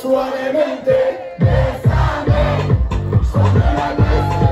suavemente, bésame, sobre la mesa,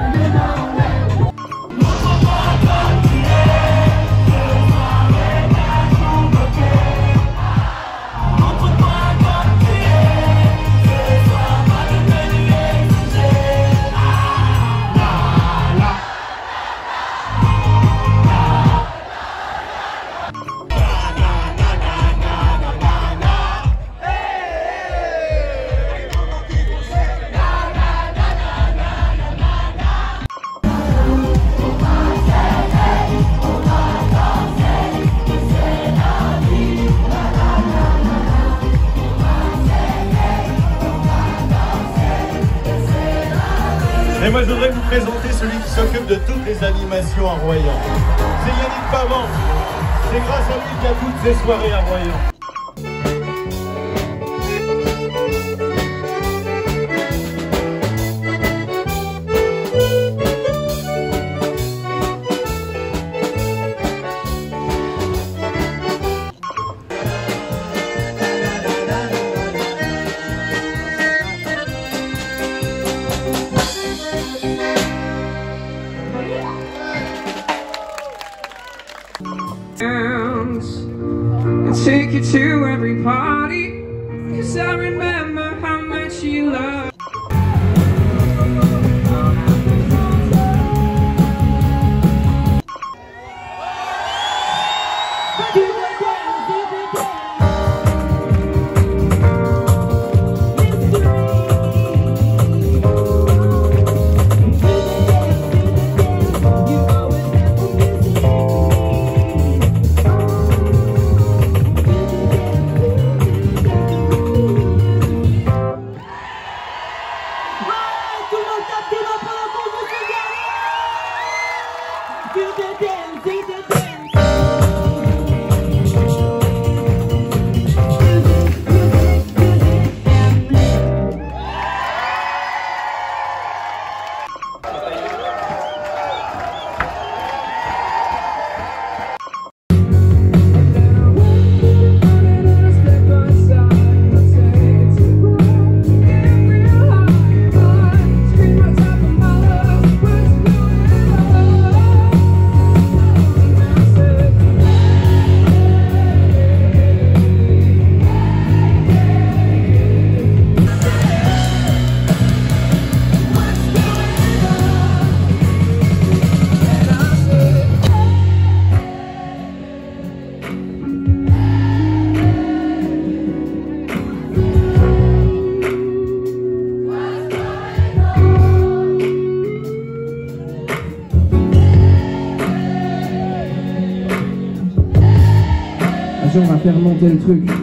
Et moi je voudrais vous présenter celui qui s'occupe de toutes les animations à Royan. C'est Yannick Pavant. C'est grâce à lui qu'il y a toutes ces soirées à Royan. And take you to every party, 'cause I remember how much you loved. On va faire monter le truc.